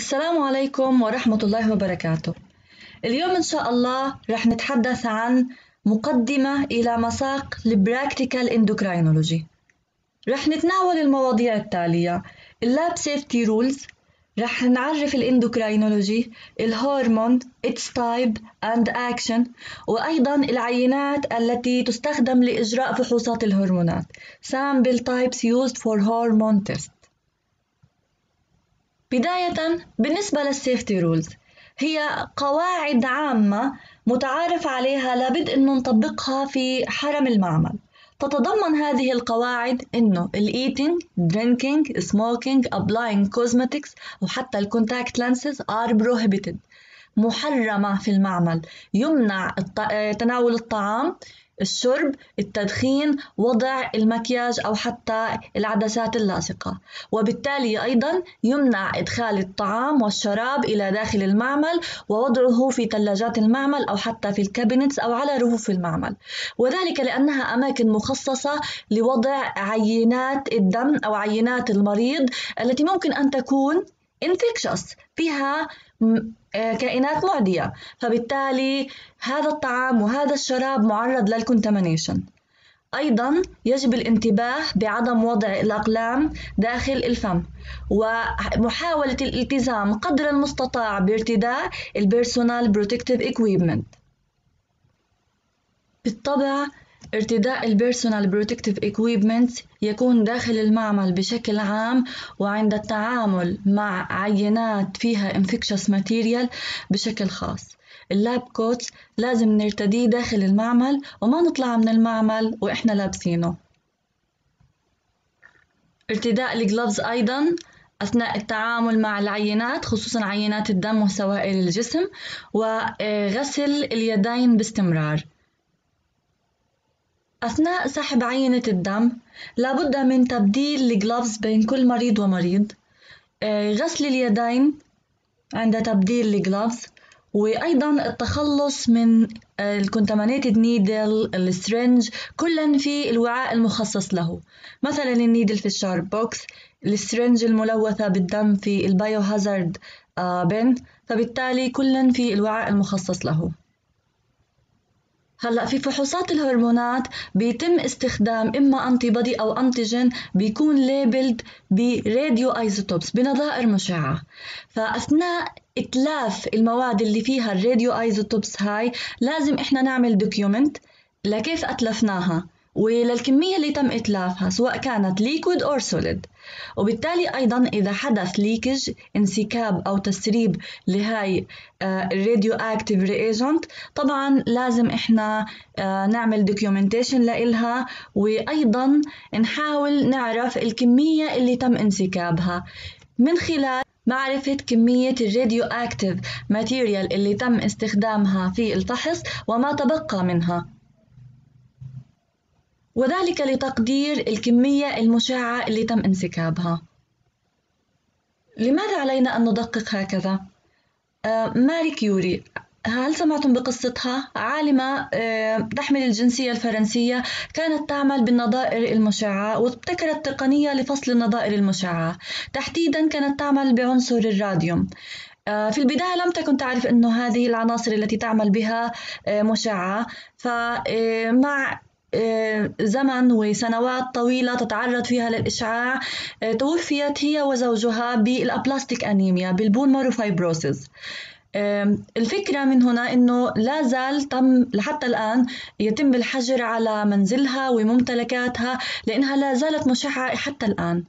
السلام عليكم ورحمة الله وبركاته. اليوم إن شاء الله رح نتحدث عن مقدمة إلى مساق البراكتيكال اندوكراينولوجي. رح نتناول المواضيع التالية: اللاب سيفتي رولز، رح نعرف الاندوكراينولوجي، الهرمون its type and action، وأيضا العينات التي تستخدم لإجراء فحوصات الهرمونات sample types used for hormone test. بداية بالنسبة للسيفتي رولز، هي قواعد عامة متعارف عليها لابد أنه نطبقها في حرم المعمل. تتضمن هذه القواعد أنه eating, drinking, smoking, applying cosmetics وحتى الكونتاكت لانسز are prohibited، محرمة في المعمل. يمنع تناول الطعام، الشرب، التدخين، وضع المكياج أو حتى العدسات اللاصقة، وبالتالي أيضاً يمنع إدخال الطعام والشراب إلى داخل المعمل ووضعه في ثلاجات المعمل أو حتى في الكابينتس أو على رفوف المعمل، وذلك لأنها أماكن مخصصة لوضع عينات الدم أو عينات المريض التي ممكن أن تكون infectious، فيها كائنات معدية، فبالتالي هذا الطعام وهذا الشراب معرض للكونتامينيشن. أيضاً يجب الانتباه بعدم وضع الأقلام داخل الفم، ومحاولة الالتزام قدر المستطاع بارتداء البيرسونال بروتكتيف إكويبمنت. بالطبع ارتداء البيرسونال بروتكتيف إكويبمنت يكون داخل المعمل بشكل عام، وعند التعامل مع عينات فيها infectious material بشكل خاص. اللاب كوتس لازم نرتديه داخل المعمل وما نطلع من المعمل وإحنا لابسينه. ارتداء الجلوفز أيضاً أثناء التعامل مع العينات، خصوصاً عينات الدم وسوائل الجسم، وغسل اليدين باستمرار. أثناء سحب عينة الدم لابد من تبديل الجلوفز بين كل مريض ومريض، غسل اليدين عند تبديل الجلوفز، وأيضاً التخلص من الكونتامينيتد نيدل، السرنج، كلاً في الوعاء المخصص له. مثلاً النيدل في الشارب بوكس، السرنج الملوثة بالدم في البايو هازارد بن، فبالتالي كلاً في الوعاء المخصص له. هلأ في فحوصات الهرمونات بيتم استخدام إما أنتي بودي أو أنتيجين بيكون ليبلد براديو ايزوتوبس بنظائر مشعة، فأثناء إتلاف المواد اللي فيها الراديو ايزوتوبس هاي لازم إحنا نعمل دوكيومنت لكيف أتلفناها وللكمية اللي تم إتلافها سواء كانت liquid or solid، وبالتالي أيضاً إذا حدث ليكج، انسكاب أو تسريب لهاي الراديو أكتيف رياجنت، طبعاً لازم إحنا نعمل دوكيومنتيشن لإلها، وأيضاً نحاول نعرف الكمية اللي تم انسكابها من خلال معرفة كمية الراديو أكتيف ماتيريال اللي تم استخدامها في الفحص وما تبقى منها، وذلك لتقدير الكمية المشعة اللي تم انسكابها. لماذا علينا أن ندقق هكذا؟ ماري كيوري، هل سمعتم بقصتها؟ عالمة تحمل الجنسية الفرنسية، كانت تعمل بالنظائر المشعة وابتكرت تقنية لفصل النظائر المشعة، تحديداً كانت تعمل بعنصر الراديوم. في البداية لم تكن تعرف أنه هذه العناصر التي تعمل بها مشعة، فمع زمن وسنوات طويلة تتعرض فيها للإشعاع توفيت هي وزوجها بالأبلاستيك أنيميا بالبون مارو فايبروسيس. الفكرة من هنا إنه لا زال تم لحتى الآن يتم الحجر على منزلها وممتلكاتها لأنها لا زالت مشعة حتى الآن.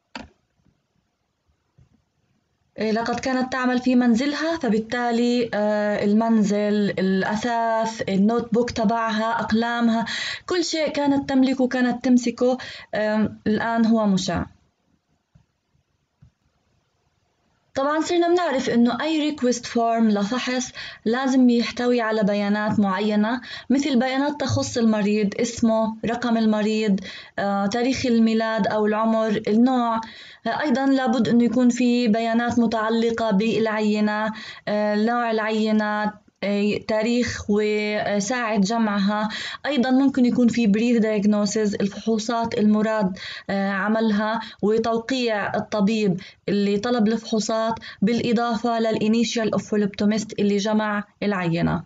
لقد كانت تعمل في منزلها، فبالتالي المنزل، الأثاث، النوت بوك تبعها، أقلامها، كل شيء كانت تملكه كانت تمسكه الآن هو مشع. طبعاً صرنا بنعرف إنه أي ريكوست فورم لفحص لازم يحتوي على بيانات معينة، مثل بيانات تخص المريض، اسمه، رقم المريض، تاريخ الميلاد أو العمر، النوع. أيضاً لابد إنه يكون في بيانات متعلقة بالعينة، نوع العينة، تاريخ وساعة جمعها. أيضا ممكن يكون في بريف دايجنوسيس، الفحوصات المراد عملها وتوقيع الطبيب اللي طلب الفحوصات، بالإضافة للإنيشيال أوفولوبتوميست اللي جمع العينة.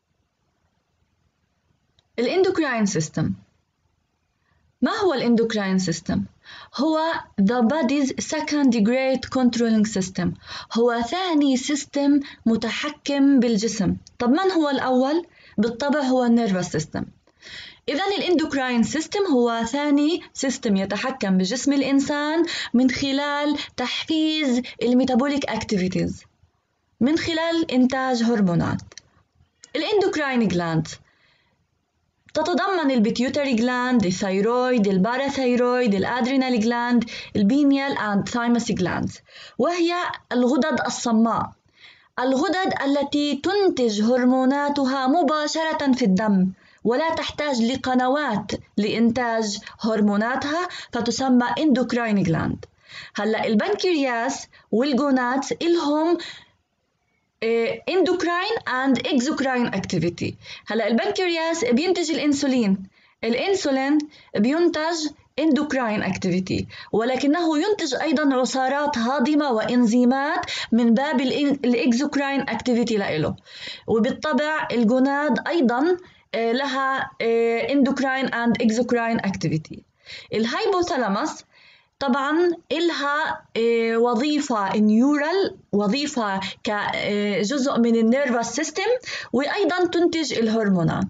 الإندوكراين سيستم. ما هو الإندوكراين سيستم؟ هو the body's second great controlling system، هو ثاني سيستم متحكم بالجسم. طب من هو الأول؟ بالطبع هو النيرفس سيستم. إذن الإندوكراين سيستم هو ثاني سيستم يتحكم بجسم الإنسان من خلال تحفيز الميتابوليك أكتيفيتيز، من خلال إنتاج هرمونات. الإندوكراين جلاند تتضمن البيتيوتري جلاند، الثيرويد، الباراثيرويد، الأدرينال جلاند، البينيال and thymus glands، وهي الغدد الصماء، الغدد التي تنتج هرموناتها مباشرة في الدم ولا تحتاج لقنوات لإنتاج هرموناتها، فتسمى اندوكراين جلاند. هلأ البنكرياس والجونات إلهم endocrine and exocrine activity. هلا البنكرياس بينتج الانسولين بينتج endocrine activity، ولكنه ينتج أيضا عصارات هاضمة وإنزيمات من باب الاكزوكراين activity لإله. وبالطبع الجوناد أيضا لها endocrine and exocrine activity. الهايبوثالاموس طبعاً إلها وظيفة نيورال، وظيفة كجزء من النيرفس سيستم، وأيضاً تنتج الهرمونات.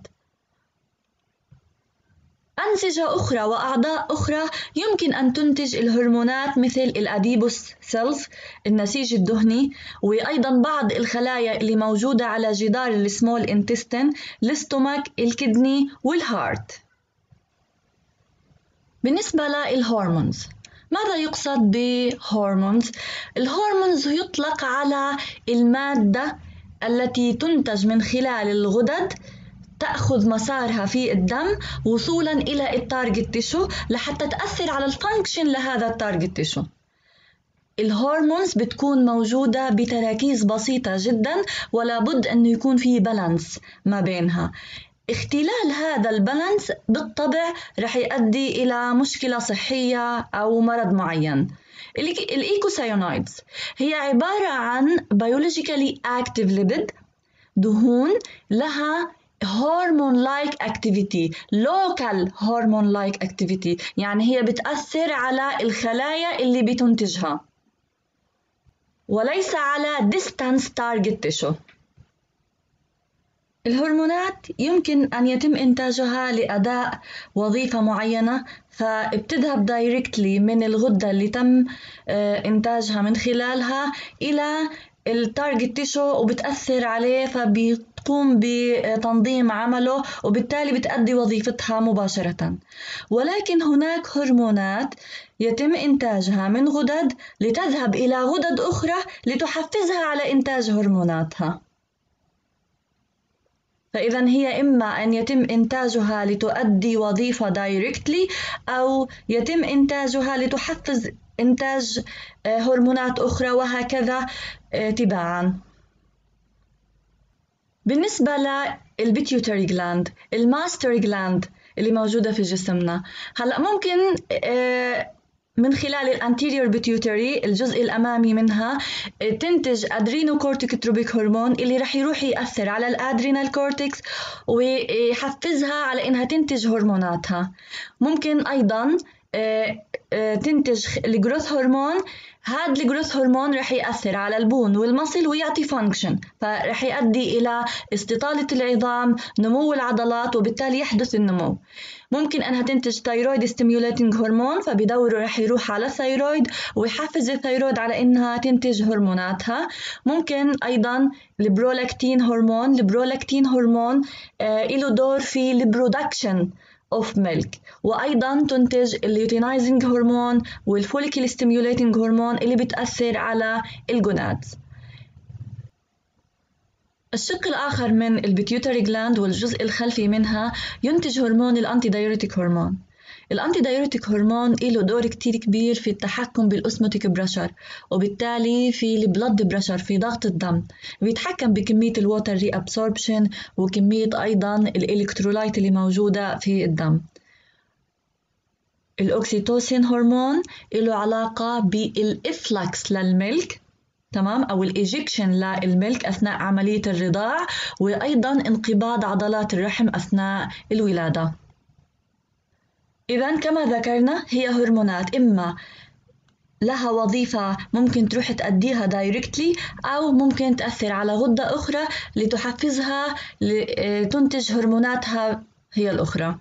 أنسجة أخرى وأعضاء أخرى يمكن أن تنتج الهرمونات مثل الأديبوس سيلز، النسيج الدهني، وأيضاً بعض الخلايا اللي موجودة على جدار السمول انتستين، الاستومك، الكدني والهارت. بالنسبة للهرمونز، ماذا يقصد بهرمونز؟ الهرمونز يطلق على المادة التي تنتج من خلال الغدد، تأخذ مسارها في الدم وصولاً إلى التارجت تيشو لحتى تأثر على الفانكشن لهذا التارجت تيشو. الهرمونز بتكون موجودة بتراكيز بسيطة جداً، ولا بد أنه يكون في بالانس ما بينها. اختلال هذا البالانس بالطبع رح يؤدي إلى مشكلة صحية أو مرض معين. الإيكوسايونايدز هي عبارة عن biologically active lipid، دهون لها hormone-like activity، local hormone-like activity، يعني هي بتأثر على الخلايا اللي بتنتجها وليس على distance target tissue. الهرمونات يمكن أن يتم إنتاجها لأداء وظيفة معينة، فبتذهب دايركتلي من الغدة اللي تم إنتاجها من خلالها إلى التارجت تيشو وبتأثر عليه، فبتقوم بتنظيم عمله وبالتالي بتأدي وظيفتها مباشرة. ولكن هناك هرمونات يتم إنتاجها من غدد لتذهب إلى غدد أخرى لتحفزها على إنتاج هرموناتها. فإذا هي إما أن يتم إنتاجها لتؤدي وظيفة دايركتلي، أو يتم إنتاجها لتحفز إنتاج هرمونات أخرى، وهكذا تباعاً. بالنسبة للبيتيوتري جلاند، الماستر جلاند اللي موجودة في جسمنا، هلأ ممكن من خلال الانتيريور بيتيوتري الجزء الأمامي منها تنتج أدرينوكورتيكوتروبيك هرمون اللي رح يروح يأثر على الأدرينال كورتكس ويحفزها على إنها تنتج هرموناتها. ممكن أيضاً تنتج الجروث هرمون، هذا الجروث هرمون رح يأثر على البون والمصل ويعطي فانكشن، فرح يؤدي إلى استطالة العظام، نمو العضلات، وبالتالي يحدث النمو. ممكن أنها تنتج ثايرويد ستيميوليتنج هرمون، فبدوره رح يروح على الثايرويد ويحفز الثايرويد على إنها تنتج هرموناتها. ممكن أيضاً البرولاكتين هرمون، البرولاكتين هرمون له دور في البرودكشن of milk، وأيضاً تنتج الليوتينايزنج هرمون والفوليكل ستيميوليتنج هرمون اللي بتأثر على الجونادز. الشق الآخر من البيتيوتري جلاند والجزء الخلفي منها ينتج هرمون الأنتي دايوريتيك هرمون. الأنتي دايوريتيك هرمون له دور كتير كبير في التحكم بالأوسموتيك بريشر، وبالتالي في البلد بريشر، في ضغط الدم. بيتحكم بكمية الووتر ري أبسوربشن وكمية أيضا الإلكترولايت اللي موجودة في الدم. الأوكسيتوسين هرمون له علاقة بالإفلكس للملك، تمام، أو الإيجكشن للملك أثناء عملية الرضاع، وأيضا انقباض عضلات الرحم أثناء الولادة. إذن كما ذكرنا هي هرمونات إما لها وظيفة ممكن تروح تأديها دايركتلي، أو ممكن تأثر على غدة أخرى لتحفزها لتنتج هرموناتها هي الأخرى.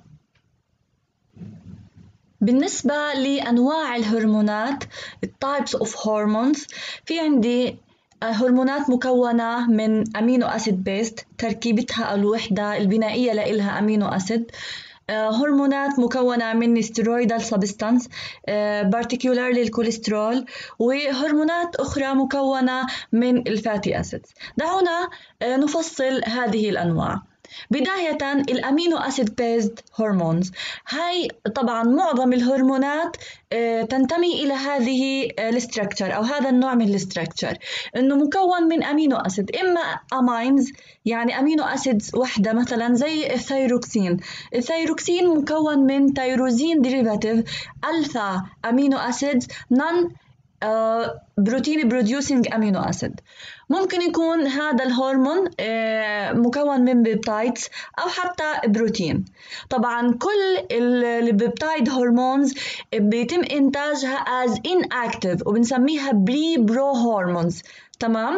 بالنسبة لأنواع الهرمونات types of hormones، في عندي هرمونات مكونة من أمينو أسيد بيست، تركيبتها الوحدة البنائية لإلها أمينو أسيد. هرمونات مكونة من ستيرويدال سبستانس particularly الكوليسترول، وهرمونات أخرى مكونة من الفاتي أسيدز. دعونا نفصل هذه الأنواع. بداية الأمينو أسيد بيزد هرمونز، هاي طبعا معظم الهرمونات تنتمي إلى هذه الستركتشر أو هذا النوع من الستركتشر، إنه مكون من أمينو أسيد، إما أمينز يعني أمينو أسيدز وحدة مثلا زي الثيروكسين. الثيروكسين مكون من تيروزين ديريفاتيف ألفا أمينو أسيدز نون بروتين بروديوسينج أمينو أسيد. ممكن يكون هذا الهرمون مكون من بيبتايدز أو حتى بروتين. طبعا كل البيبتايد هرمونز بيتم إنتاجها as inactive وبنسميها بري برو هرمونز، تمام،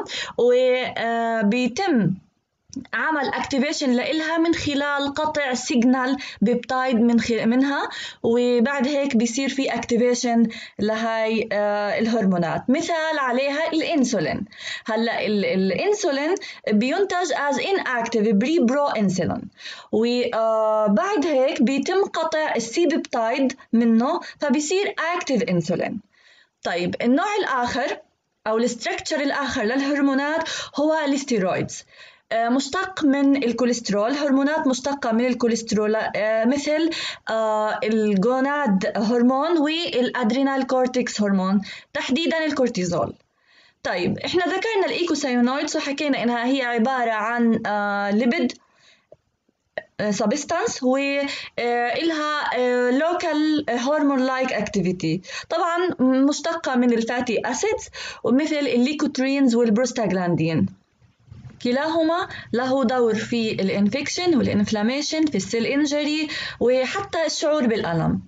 وبيتم عمل اكتيفيشن لإلها من خلال قطع سيجنال بيبتايد منها، وبعد هيك بيصير في اكتيفيشن لهاي الهرمونات. مثال عليها الانسولين. هلا الانسولين بينتج as inactive بري برو انسولين، وبعد هيك بيتم قطع السي بيبتايد منه فبيصير اكتيف انسولين. طيب النوع الآخر أو الستركتشر الآخر للهرمونات هو الستيرويدز، مشتق من الكوليسترول، هرمونات مشتقة من الكوليسترول مثل الجوناد هرمون والأدرينال كورتكس هرمون، تحديداً الكورتيزول. طيب إحنا ذكرنا الإيكوسايونويدز وحكينا إنها هي عبارة عن ليبيد سبستانس وإلها local hormone like activity، طبعاً مشتقة من الفاتي أسيدز ومثل الليكوترينز والبروستاغلاندين. كلاهما له دور في الانفكشن والانفلاميشن، في السيل انجري، وحتى الشعور بالألم.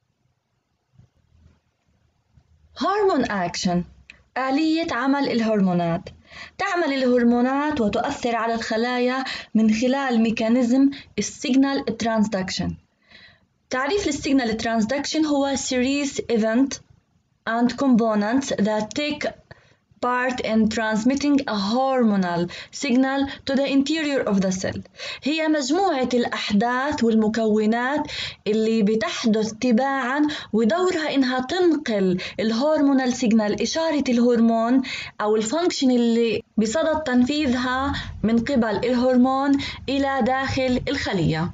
هرمون أكشن، آلية عمل الهرمونات. تعمل الهرمونات وتؤثر على الخلايا من خلال ميكانيزم السيجنال ترانسدكشن. تعريف السيجنال ترانسدكشن هو series event and components that take part in transmitting a hormonal signal to the interior of the cell. هي مجموعة الأحداث والمكونات اللي بتحدث تباعاً ودورها إنها تنقل الهرمونال سيجنال، إشارة الهرمون أو الفانكشن اللي بصدد تنفيذها من قبل الهرمون إلى داخل الخلية.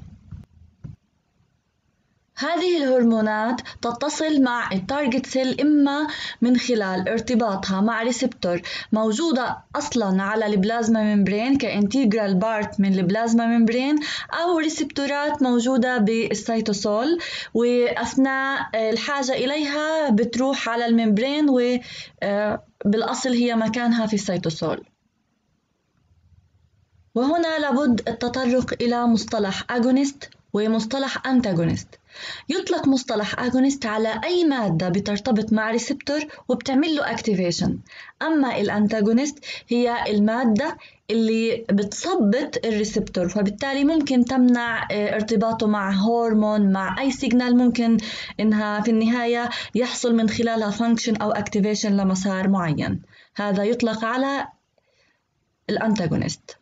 هذه الهرمونات تتصل مع التارجت سيل إما من خلال ارتباطها مع ريسبتور موجودة أصلاً على البلازما ممبرين كإنتيجرال بارت من البلازما ممبرين، أو ريسبتورات موجودة بالسيتوسول وأثناء الحاجة إليها بتروح على الممبرين وبالأصل هي مكانها في السيتوسول. وهنا لابد التطرق إلى مصطلح أجونست ومصطلح أنتاغونست. يطلق مصطلح أجونست على أي مادة بترتبط مع ريسبتور وبتعمل له أكتيفيشن، أما الأنتاغونست هي المادة اللي بتثبط الريسبتور، فبالتالي ممكن تمنع ارتباطه مع هرمون، مع أي سيجنال ممكن إنها في النهاية يحصل من خلالها فانكشن أو أكتيفيشن لمسار معين. هذا يطلق على الأنتاغونست.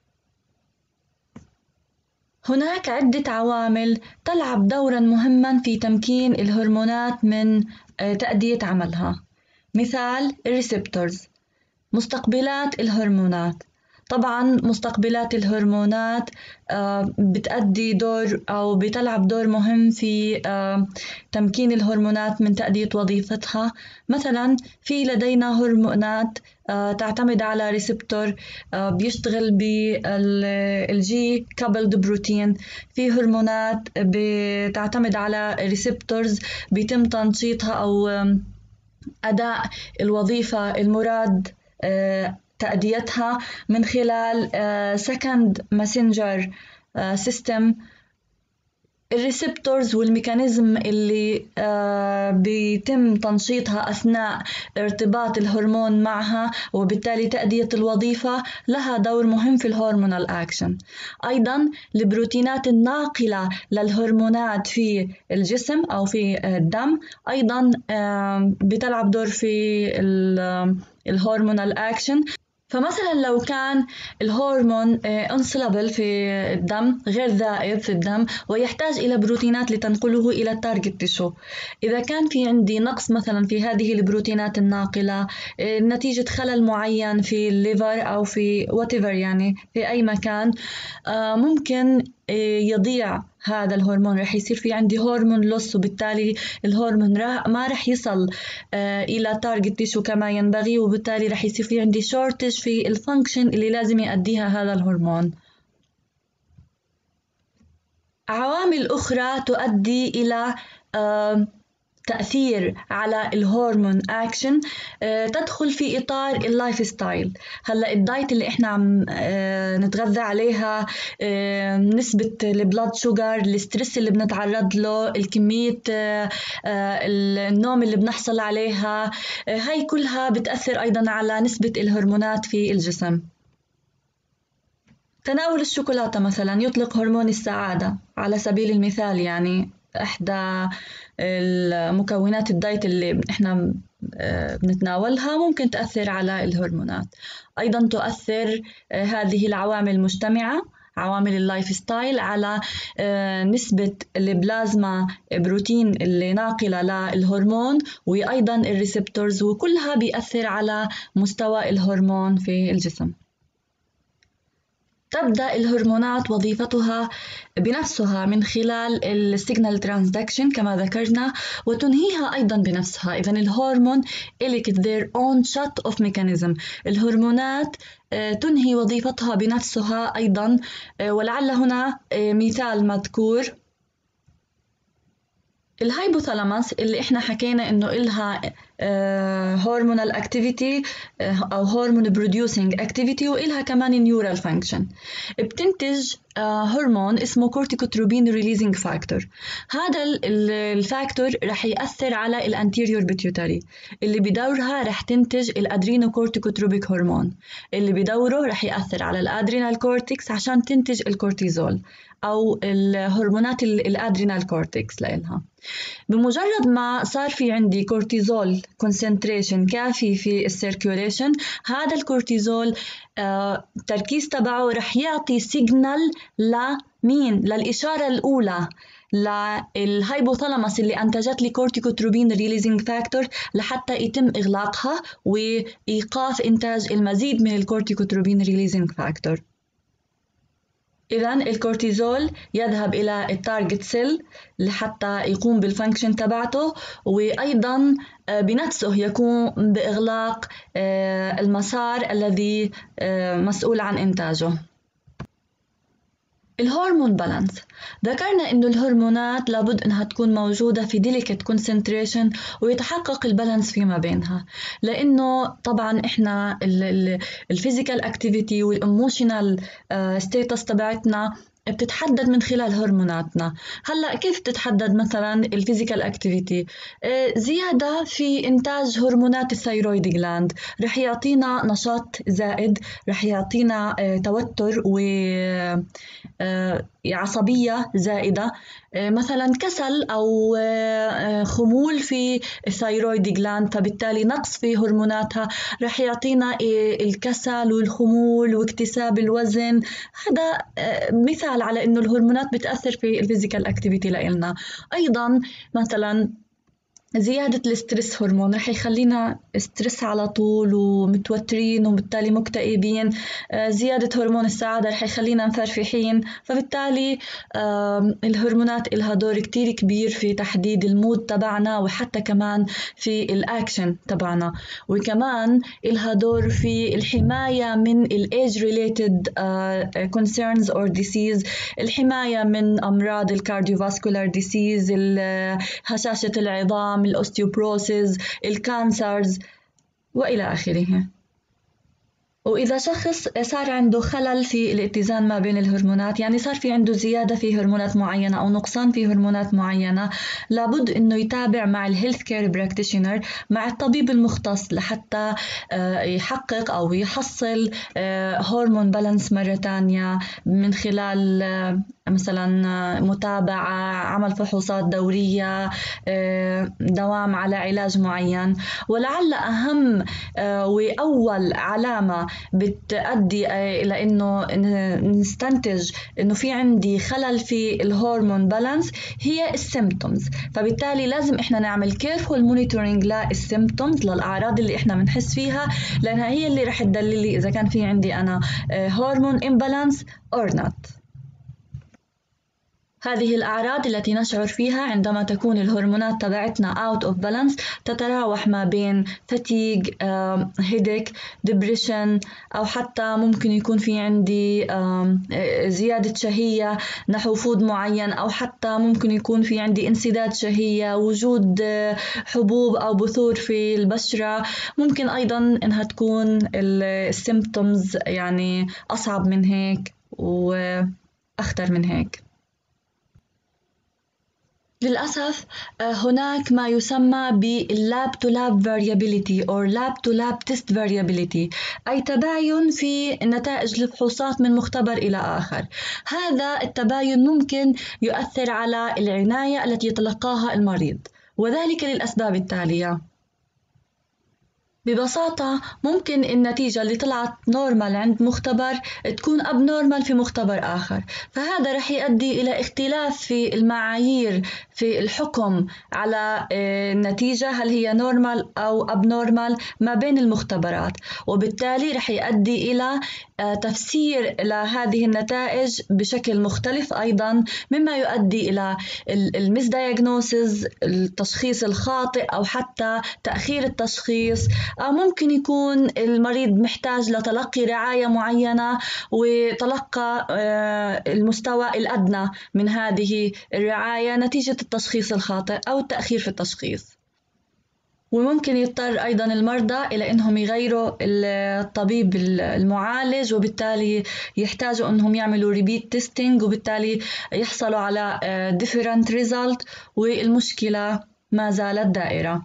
هناك عدة عوامل تلعب دوراً مهماً في تمكين الهرمونات من تأدية عملها. مثال الريسبتورز، مستقبلات الهرمونات. طبعاً مستقبلات الهرمونات بتأدي دور أو بتلعب دور مهم في تمكين الهرمونات من تأدية وظيفتها. مثلاً في لدينا هرمونات تعتمد على ريسبتور بيشتغل بالجي كابلد بروتين. في هرمونات بتعتمد على ريسبتورز بيتم تنشيطها أو أداء الوظيفة المراد تأديتها من خلال second messenger system. الريسبتورز والميكانيزم اللي بيتم تنشيطها أثناء ارتباط الهرمون معها وبالتالي تأدية الوظيفة لها دور مهم في الهرمونال أكشن. أيضاً البروتينات الناقلة للهرمونات في الجسم أو في الدم أيضاً بتلعب دور في الهرمونال أكشن. فمثلاً لو كان الهرمون insoluble في الدم غير ذائب في الدم ويحتاج إلى بروتينات لتنقله إلى التارجت تيشو، إذا كان في عندي نقص مثلاً في هذه البروتينات الناقلة نتيجة خلل معين في الليفر أو في whatever يعني في أي مكان ممكن يضيع هذا الهرمون. رح يصير في عندي هرمون لوس وبالتالي الهرمون ما رح يصل إلى تارجت تيشو كما ينبغي وبالتالي رح يصير في عندي شورتج في الفانكشن اللي لازم يؤديها هذا الهرمون. عوامل أخرى تؤدي إلى تأثير على الهرمون أكشن تدخل في إطار اللايف ستايل. هلأ الدايت اللي إحنا عم نتغذى عليها، نسبة البلاد شوغر، الستريس اللي بنتعرض له، الكمية النوم اللي بنحصل عليها، هاي كلها بتأثر أيضاً على نسبة الهرمونات في الجسم. تناول الشوكولاتة مثلاً يطلق هرمون السعادة على سبيل المثال، يعني إحدى المكونات الدايت اللي إحنا بنتناولها ممكن تأثر على الهرمونات. أيضاً تؤثر هذه العوامل المجتمعة عوامل اللايف ستايل على نسبة البلازما بروتين اللي ناقلة للهرمون وأيضاً الريسبتورز، وكلها بيأثر على مستوى الهرمون في الجسم. تبدأ الهرمونات وظيفتها بنفسها من خلال السيجنال ترانسدكشن كما ذكرنا وتنهيها أيضاً بنفسها. إذن الهرمون إليك their own shut off mechanism. الهرمونات تنهي وظيفتها بنفسها أيضاً، ولعل هنا مثال مذكور الهايبوثالاموس اللي إحنا حكينا إنه إلها هرمونال أكتيفيتي أو هرمون بروديوسينج أكتيفيتي وإلها كمان نيورال فانكشن. بتنتج هرمون اسمه كورتيكوتروبين ريليزنج فاكتور. هذا الفاكتور رح يأثر على الانتيريور بيتيوتاري اللي بدورها رح تنتج الأدرينو كورتيكوتروبيك هرمون اللي بدوره رح يأثر على الأدرينال كورتكس عشان تنتج الكورتيزول أو الهرمونات الأدرينال كورتكس لإلها. بمجرد ما صار في عندي كورتيزول كونسنتريشن كافي في السيركيوليشن، هذا الكورتيزول تركيز تبعه رح يعطي سيجنال لمين؟ للإشارة الأولى للهايبوثالاموس اللي أنتجت لي كورتيكوتروبين ريليزنج فاكتور لحتى يتم إغلاقها وإيقاف إنتاج المزيد من الكورتيكوتروبين ريليزنج فاكتور. إذن الكورتيزول يذهب إلى التارجت سيل لحتى يقوم بالفانكشن تبعته وأيضاً بنفسه يقوم بإغلاق المسار الذي مسؤول عن إنتاجه. الهرمون بالانس، ذكرنا إنه الهرمونات لابد إنها تكون موجودة في delicate concentration ويتحقق البالانس فيما بينها، لأنه طبعاً إحنا الفيزيكال أكتيفيتي والإيموشنال ستيتس تبعتنا بتتحدد من خلال هرموناتنا. هلأ كيف تتحدد مثلاً الفيزيكال أكتيفيتي؟ زيادة في إنتاج هرمونات الثيرويد جلاند رح يعطينا نشاط زائد، رح يعطينا توتر وعصبية زائدة، مثلاً كسل أو خمول في الثيرويد جلاند، فبالتالي نقص في هرموناتها رح يعطينا الكسل والخمول واكتساب الوزن. هذا مثال على إنه الهرمونات بتأثر في الفيزيكال أكتيفيتي لإلنا. أيضاً مثلاً زيادة الستريس هرمون رح يخلينا ستريس على طول ومتوترين وبالتالي مكتئبين. زيادة هرمون السعادة رح يخلينا مفرفحين، فبالتالي الهرمونات إلها دور كتير كبير في تحديد المود تبعنا وحتى كمان في الأكشن تبعنا، وكمان إلها دور في الحماية من ال age related concerns or disease، الحماية من أمراض الكارديوفاسكولار ديسيز، هشاشة العظام، الأوستيوبروسيس، الكانسرز وإلى آخره. وإذا شخص صار عنده خلل في الاتزان ما بين الهرمونات، يعني صار في عنده زيادة في هرمونات معينة أو نقصان في هرمونات معينة، لابد إنه يتابع مع الهيلث كير براكتيشنر، مع الطبيب المختص لحتى يحقق أو يحصل هرمون بالانس مرة تانية من خلال مثلا متابعة، عمل فحوصات دورية، دوام على علاج معين. ولعل أهم وأول علامة بتؤدي إلى إنه نستنتج إنه في عندي خلل في الهرمون بالانس هي السيمبتومز، فبالتالي لازم إحنا نعمل كيرفول مونيتورينج للسيمبتومز، للأعراض اللي إحنا بنحس فيها، لأنها هي اللي رح تدلل لي إذا كان في عندي أنا هرمون imbalance or not. هذه الأعراض التي نشعر فيها عندما تكون الهرمونات تبعتنا out of balance تتراوح ما بين fatigue, headache, depression، أو حتى ممكن يكون في عندي زيادة شهية نحو فود معين، أو حتى ممكن يكون في عندي انسداد شهية، وجود حبوب أو بثور في البشرة. ممكن أيضا إنها تكون السيمبتومز يعني أصعب من هيك وأخطر من هيك. للأسف هناك ما يسمى باللاب تو لاب variability أو لاب تو لاب تيست variability، أي تباين في نتائج الفحوصات من مختبر إلى آخر. هذا التباين ممكن يؤثر على العناية التي يتلقاها المريض، وذلك للأسباب التالية. ببساطة ممكن النتيجة اللي طلعت نورمال عند مختبر تكون أب نورمال في مختبر آخر، فهذا رح يؤدي إلى اختلاف في المعايير في الحكم على النتيجة، هل هي نورمال أو أب نورمال ما بين المختبرات، وبالتالي رح يؤدي إلى تفسير لهذه النتائج بشكل مختلف أيضا، مما يؤدي إلى المسدايغنوسيس، التشخيص الخاطئ أو حتى تأخير التشخيص، أو ممكن يكون المريض محتاج لتلقي رعاية معينة وتلقى المستوى الأدنى من هذه الرعاية نتيجة التشخيص الخاطئ أو التأخير في التشخيص. وممكن يضطر أيضاً المرضى إلى أنهم يغيروا الطبيب المعالج، وبالتالي يحتاجوا أنهم يعملوا repeat testing، وبالتالي يحصلوا على different result، والمشكلة ما زالت دائرة.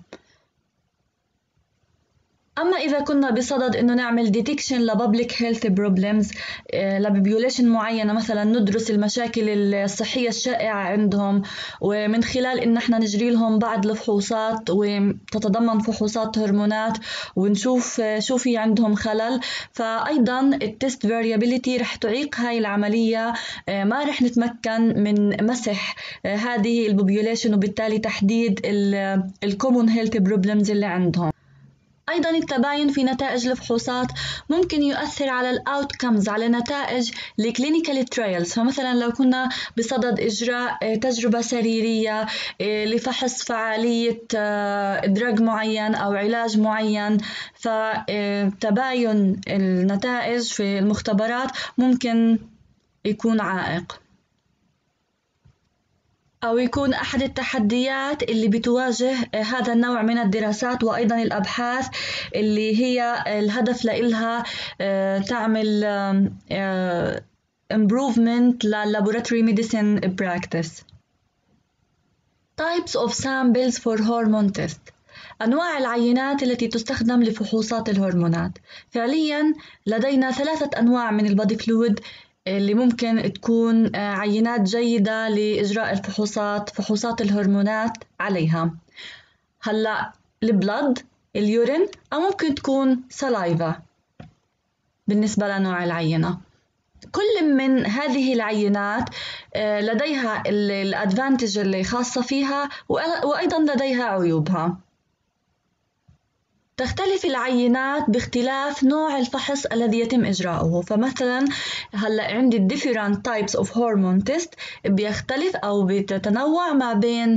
أما إذا كنا بصدد إنه نعمل detection لpublic health problems، لبيبيوليشن معينة، مثلا ندرس المشاكل الصحية الشائعة عندهم، ومن خلال إن احنا نجري لهم بعض الفحوصات وتتضمن فحوصات هرمونات ونشوف شو في عندهم خلل، فأيضا التست variability رح تعيق هاي العملية، ما رح نتمكن من مسح هذه البوبيوليشن وبالتالي تحديد الcommon health problems اللي عندهم. أيضاً التباين في نتائج الفحوصات ممكن يؤثر على الأوتكمز، على نتائج الكلينيكال ترايلز. فمثلاً لو كنا بصدد إجراء تجربة سريرية لفحص فعالية دراج معين أو علاج معين، فتباين النتائج في المختبرات ممكن يكون عائق، أو يكون أحد التحديات اللي بتواجه هذا النوع من الدراسات وأيضاً الأبحاث اللي هي الهدف لإلها تعمل improvement laboratory medicine practice. Types of samples for hormone test. أنواع العينات التي تستخدم لفحوصات الهرمونات. فعلياً لدينا 3 أنواع من البادي فلويد اللي ممكن تكون عينات جيدة لإجراء الفحوصات، فحوصات الهرمونات عليها. هلأ البلد، اليورين، أو ممكن تكون سلايفا بالنسبة لنوع العينة. كل من هذه العينات لديها الأدفانتج اللي خاصة فيها وأيضا لديها عيوبها. تختلف العينات باختلاف نوع الفحص الذي يتم إجراؤه. فمثلا هلأ عندي different types of hormone test بيختلف أو بتتنوع ما بين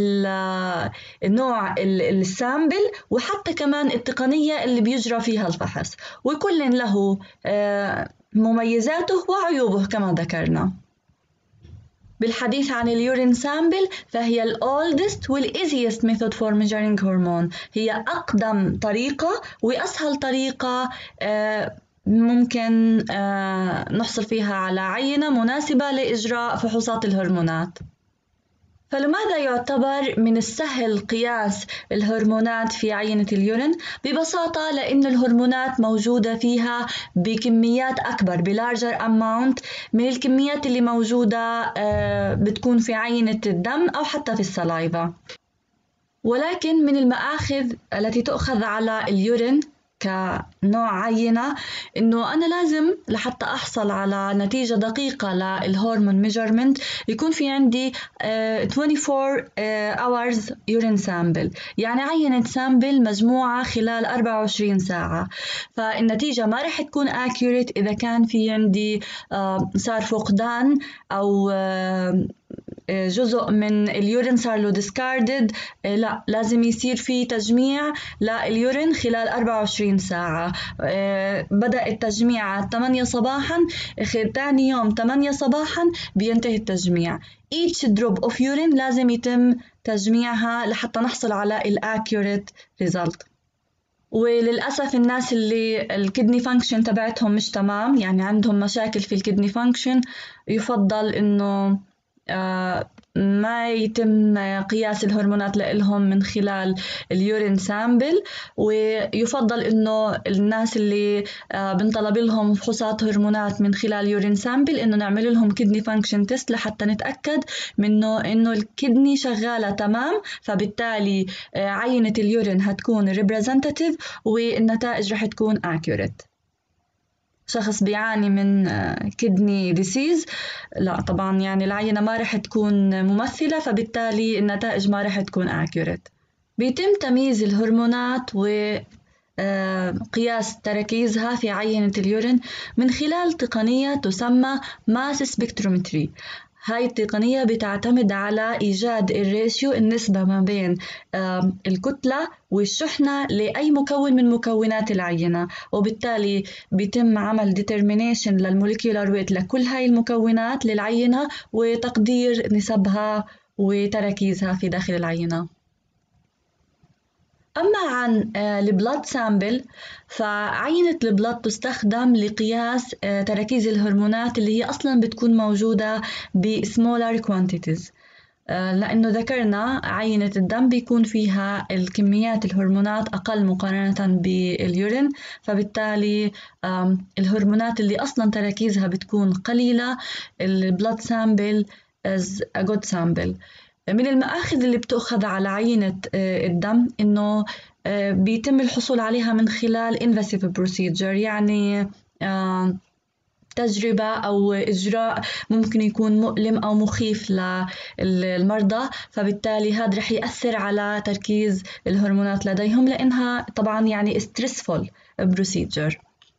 النوع السامبل وحتى كمان التقنية اللي بيجرى فيها الفحص، وكل له مميزاته وعيوبه كما ذكرنا. بالحديث عن اليورين سامبل فهي ال oldest وال easiest method for measuring hormone، هي أقدم طريقة وأسهل طريقة ممكن نحصل فيها على عينة مناسبة لإجراء فحوصات الهرمونات. فلماذا يعتبر من السهل قياس الهرمونات في عينة اليورين؟ ببساطة لأن الهرمونات موجودة فيها بكميات أكبر بlarger amount من الكميات اللي موجودة بتكون في عينة الدم أو حتى في السلايفا. ولكن من المآخذ التي تؤخذ على اليورين كنوع عينة إنه أنا لازم لحتى أحصل على نتيجة دقيقة للهرمون ميجرمنت يكون في عندي 24 hours urine sample، يعني عينة سامبل مجموعة خلال 24 ساعة. فالنتيجة ما رح تكون accurate إذا كان في عندي صار فقدان أو جزء من اليورين صار له discarded، لا لازم يصير في تجميع لليورين خلال 24 ساعة. بدأ التجميع على 8 صباحا، ثاني يوم 8 صباحا بينتهي التجميع. each drop of urine لازم يتم تجميعها لحتى نحصل على accurate result. وللأسف الناس اللي الكدني فانكشن تبعتهم مش تمام، يعني عندهم مشاكل في الكدني فانكشن، يفضل إنه ما يتم قياس الهرمونات لإلهم من خلال اليورين سامبل، ويفضل إنه الناس اللي بنطلب لهم فحوصات هرمونات من خلال يورين سامبل إنه نعمل لهم كدني فانكشن تيست لحتى نتأكد منه إنه الكدني شغالة تمام، فبالتالي عينة اليورين هتكون representative والنتائج رح تكون accurate. شخص بيعاني من كدني ديسيز لا طبعا يعني العينة ما رح تكون ممثلة، فبالتالي النتائج ما رح تكون accurate. بيتم تمييز الهرمونات وقياس تركيزها في عينة اليورين من خلال تقنية تسمى ماس سبكترومتري. هاي التقنية بتعتمد على إيجاد الريشيو النسبة ما بين الكتلة والشحنة لأي مكون من مكونات العينة، وبالتالي بيتم عمل determination للموليكيولار ويت لكل هاي المكونات للعينة وتقدير نسبها وتركيزها في داخل العينة. أما عن البلاد سامبل فعينة البلاد تستخدم لقياس تركيز الهرمونات اللي هي أصلاً بتكون موجودة بسمولر كوانتيتيز، لأنه ذكرنا عينة الدم بيكون فيها الكميات الهرمونات أقل مقارنة باليورين، فبالتالي الهرمونات اللي أصلاً تركيزها بتكون قليلة البلاد سامبل as a good sample. من المآخذ اللي بتأخذ على عينة الدم إنه بيتم الحصول عليها من خلال invasive procedure، يعني تجربة أو إجراء ممكن يكون مؤلم أو مخيف للمرضى، فبالتالي هذا رح يأثر على تركيز الهرمونات لديهم لأنها طبعا يعني stressful procedure.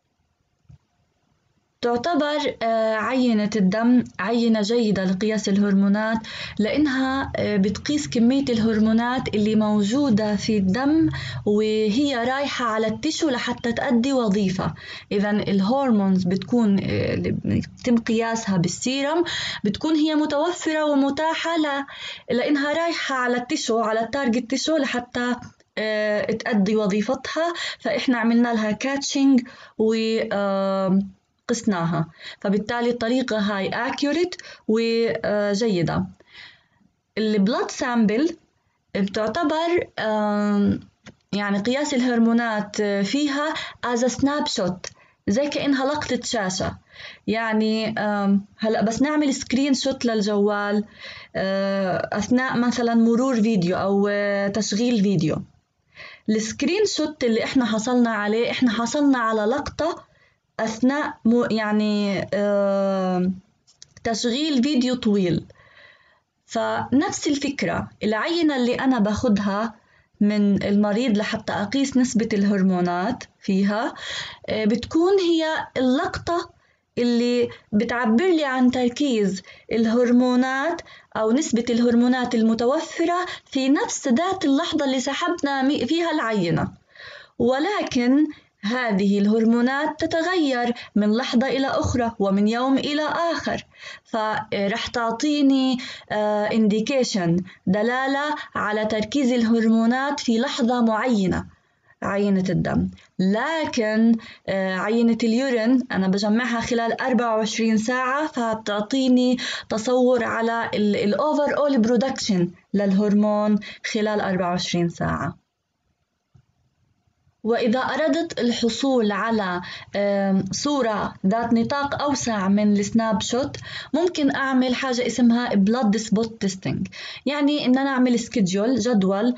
تعتبر عينة الدم عينة جيدة لقياس الهرمونات لأنها بتقيس كمية الهرمونات اللي موجودة في الدم وهي رايحة على التشو لحتى تؤدي وظيفة. إذا الهرمونز بتكون يتم قياسها بالسيرم بتكون هي متوفرة ومتاحة لأنها رايحة على التشو على التارجت تشو لحتى تؤدي وظيفتها، فإحنا عملنا لها كاتشنج و قسناها، فبالتالي الطريقة هاي accurate وجيدة. البلاد سامبل بتعتبر يعني قياس الهرمونات فيها as a snapshot زي كأنها لقطة شاشة، يعني هلأ بس نعمل سكرين شوت للجوال أثناء مثلا مرور فيديو أو تشغيل فيديو، السكرين شوت اللي إحنا حصلنا عليه إحنا حصلنا على لقطة أثناء يعني تشغيل فيديو طويل. فنفس الفكرة، العينة اللي أنا باخدها من المريض لحتى أقيس نسبة الهرمونات فيها بتكون هي اللقطة اللي بتعبر لي عن تركيز الهرمونات أو نسبة الهرمونات المتوفرة في نفس ذات اللحظة اللي سحبنا فيها العينة. ولكن هذه الهرمونات تتغير من لحظة إلى أخرى ومن يوم إلى آخر، فرح تعطيني indication دلالة على تركيز الهرمونات في لحظة معينة، عينة الدم. لكن عينة اليورين أنا بجمعها خلال 24 ساعة، فبتعطيني تصور على الأوفر أول برودكشن للهرمون خلال 24 ساعة. وإذا أردت الحصول على صورة ذات نطاق أوسع من السناب شوت، ممكن أعمل حاجة اسمها blood spot testing، يعني إن أنا أعمل سكيدجول، جدول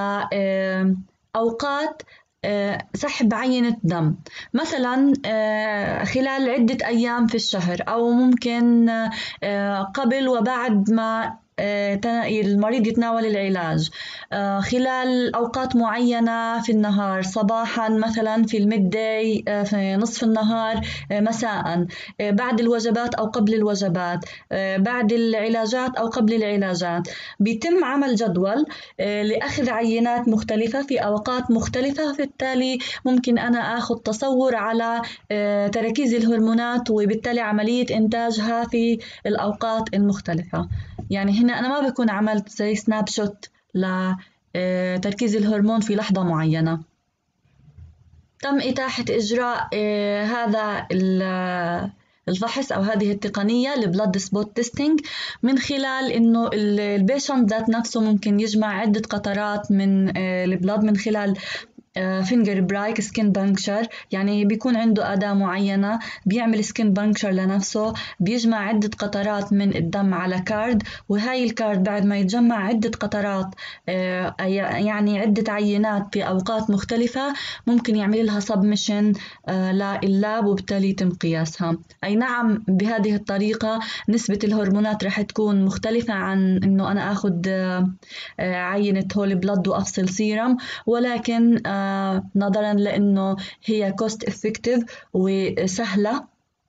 لأوقات سحب عينة دم، مثلا خلال عدة أيام في الشهر، أو ممكن قبل وبعد ما المريض يتناول العلاج، خلال أوقات معينة في النهار، صباحاً مثلاً في الميداي، في نصف النهار، مساءً، بعد الوجبات أو قبل الوجبات، بعد العلاجات أو قبل العلاجات. بيتم عمل جدول لأخذ عينات مختلفة في أوقات مختلفة، بالتالي ممكن أنا أخذ تصور على تركيز الهرمونات وبالتالي عملية إنتاجها في الأوقات المختلفة. يعني هنا أنا ما بكون عملت زي سناب شوت لتركيز الهرمون في لحظة معينة. تم إتاحة إجراء هذا الفحص أو هذه التقنية البلاد سبوت تيستينج من خلال إنه البيشنت ذات نفسه ممكن يجمع عدة قطرات من البلاد من خلال فينجر برايك سكين بانكشر، يعني بيكون عنده أداة معينة بيعمل سكين بانكشر لنفسه، بيجمع عدة قطرات من الدم على كارد، وهاي الكارد بعد ما يتجمع عدة قطرات يعني عدة عينات في أوقات مختلفة ممكن يعمل لها سبمشن لللاب وبالتالي يتم قياسها. أي نعم بهذه الطريقة نسبة الهرمونات رح تكون مختلفة عن إنه أنا أخذ عينة هول بلد وأفصل سيرم، ولكن نظراً لأنه هي cost effective وسهلة،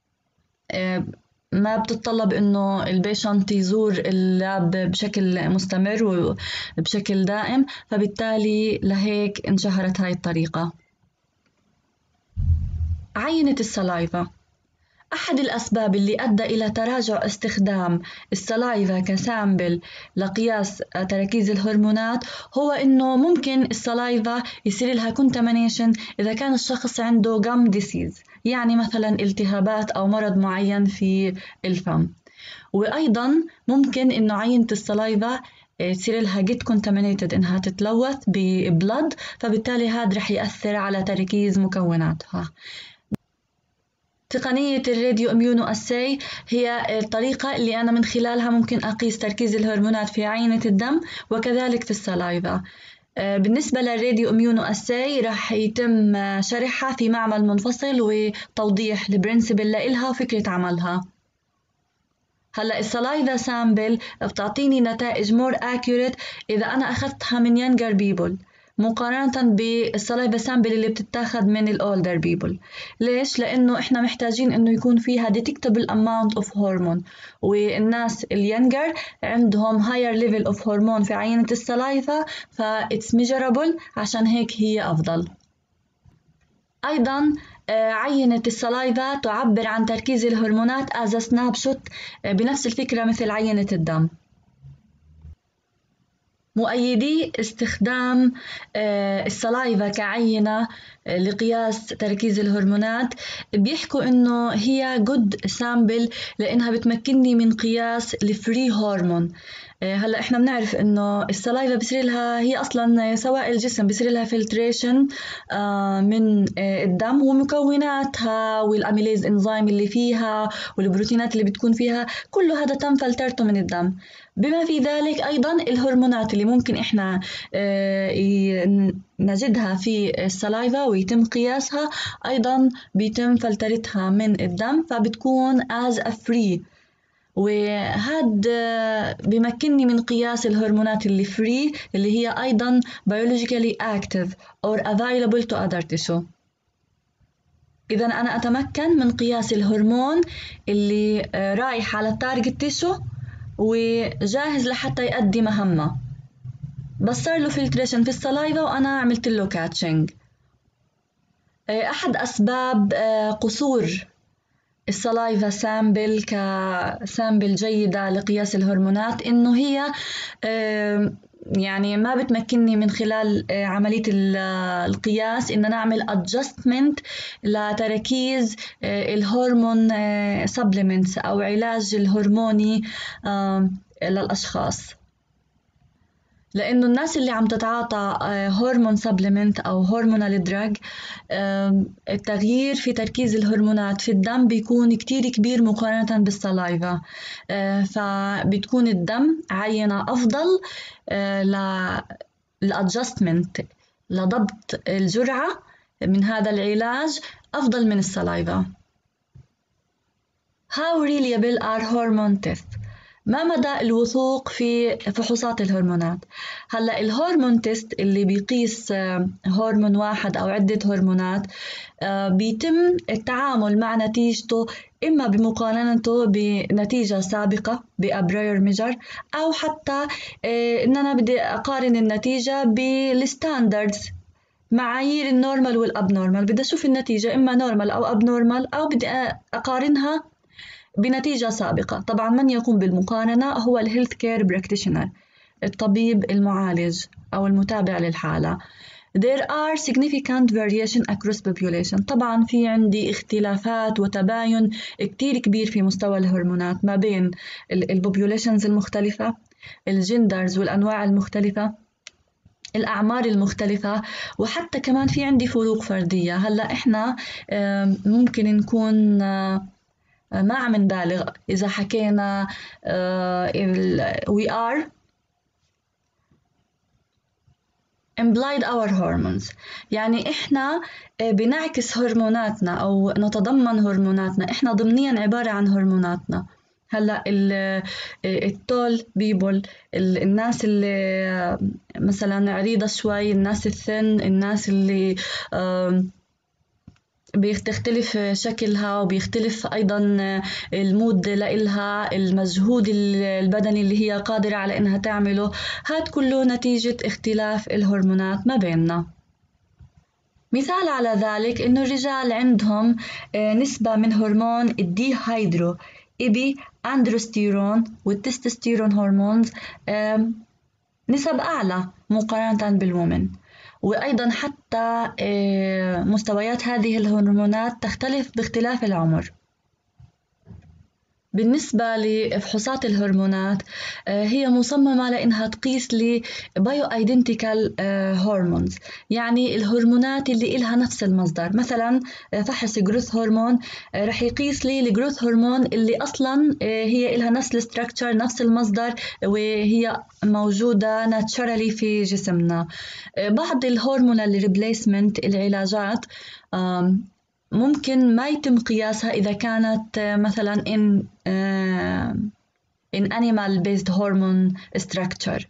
ما بتتطلب إنه البيشنت يزور اللاب بشكل مستمر وبشكل دائم، فبالتالي لهيك انشهرت هاي الطريقة. عينة السلايفا، أحد الأسباب اللي أدى إلى تراجع استخدام السلايفا كسامبل لقياس تركيز الهرمونات هو إنه ممكن السلايفا يصير لها كونتامينيشن إذا كان الشخص عنده gum disease، يعني مثلا التهابات أو مرض معين في الفم. وأيضا ممكن إنه عينة السلايفا تصير لها get contaminated إنها تتلوث ببلد، فبالتالي هذا رح يأثر على تركيز مكوناتها. تقنية الراديو إميونو أساي هي الطريقة اللي أنا من خلالها ممكن أقيس تركيز الهرمونات في عينة الدم وكذلك في السلايفا. بالنسبة للراديو إميونو أساي راح يتم شرحها في معمل منفصل وتوضيح البرنسبل لإلها وفكرة عملها. هلأ السلايفا سامبل بتعطيني نتائج more accurate إذا أنا أخذتها من younger people مقارنة بالسلايفا سامبل اللي بتتاخد من الأولدر بيبل. ليش؟ لأنه إحنا محتاجين إنه يكون فيها detectable amount of hormone، والناس اليانجر عندهم higher level of hormone في عينة السلايفا، it's measurable، عشان هيك هي أفضل. أيضاً عينة السلايفا تعبر عن تركيز الهرمونات as a snapshot بنفس الفكرة مثل عينة الدم. مؤيدي استخدام السلايفا كعينة لقياس تركيز الهرمونات بيحكوا إنه هي good sample لأنها بتمكنني من قياس الفري هرمون هلا احنا بنعرف انه السلايفا بصير لها هي اصلا سوائل الجسم بصير لها فلتريشن من الدم، ومكوناتها والاميليز انزيم اللي فيها والبروتينات اللي بتكون فيها كل هذا تم فلترته من الدم. بما في ذلك ايضا الهرمونات اللي ممكن احنا نجدها في السلايفا ويتم قياسها ايضا بيتم فلترتها من الدم، فبتكون as a free. وهاد بمكنني من قياس الهرمونات اللي فري اللي هي أيضاً biologically active or available to other tissue. إذا أنا أتمكن من قياس الهرمون اللي رايح على التارجت تيشو وجاهز لحتى يؤدي مهمة، بس صار له فلتريشن في السلايفا وأنا عملت له كاتشنج. أحد أسباب قصور السلايفا سامبل كسامبل جيدة لقياس الهرمونات إنه هي يعني ما بتمكنني من خلال عملية القياس إن نعمل adjustment لتركيز الهرمون supplements أو علاج الهرموني للأشخاص، لأنه الناس اللي عم تتعاطى هرمون سبلمنت أو هرمونال دراج التغيير في تركيز الهرمونات في الدم بيكون كتير كبير مقارنة بالسلايفا، فبتكون الدم عينة أفضل للأدجستمنت لضبط الجرعة من هذا العلاج أفضل من السلايفا. How reliable are hormone tests؟ ما مدى الوثوق في فحوصات الهرمونات؟ هلا الهرمون تيست اللي بيقيس هرمون واحد أو عدة هرمونات بيتم التعامل مع نتيجته إما بمقارنته بنتيجة سابقة بأبراير ميجر، أو حتى إن أنا بدي أقارن النتيجة بالستاندردز معايير النورمال والأبنورمال، بدي أشوف النتيجة إما نورمال أو أبنورمال أو بدي أقارنها بنتيجة سابقة. طبعاً من يقوم بالمقارنة هو الهيلث كير براكتيشنر، الطبيب المعالج أو المتابع للحالة. There are significant variation across population. طبعاً في عندي اختلافات وتباين كتير كبير في مستوى الهرمونات ما بين البوبيوليشنز المختلفة، الجندرز والأنواع المختلفة، الأعمار المختلفة، وحتى كمان في عندي فروق فردية. هلأ إحنا ممكن نكون ما عم نبالغ إذا حكينا we are implied our hormones، يعني إحنا بنعكس هرموناتنا أو نتضمن هرموناتنا، إحنا ضمنياً عبارة عن هرموناتنا. هلأ التول بيبل، الناس اللي مثلاً عريضة شوي، الناس الثن، الناس اللي بيختلف شكلها وبيختلف أيضاً المود لإلها، المجهود البدني اللي هي قادرة على إنها تعمله، هاد كله نتيجة اختلاف الهرمونات ما بيننا. مثال على ذلك إنه الرجال عندهم نسبة من هرمون الدي هيدرو إبي أندروستيرون والتستوستيرون هرمونز نسب أعلى مقارنة بالومن، وأيضاً حتى مستويات هذه الهرمونات تختلف باختلاف العمر. بالنسبة لفحوصات الهرمونات هي مصممة لأنها تقيس لي بايو ايدنتيكال هرمونز، يعني الهرمونات اللي إلها نفس المصدر. مثلا فحص جروث هرمون رح يقيس لي الجروث هرمون اللي أصلا هي إلها نفس الستراكشر نفس المصدر وهي موجودة ناتشورالي في جسمنا. بعض الهرمونال ريبليسمنت العلاجات ممكن ما يتم قياسها إذا كانت مثلاً in animal based hormone structure.